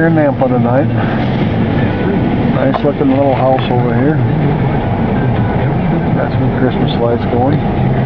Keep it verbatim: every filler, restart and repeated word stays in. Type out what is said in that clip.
here in Nampa tonight. Nice looking little house over here. Got some Christmas lights going.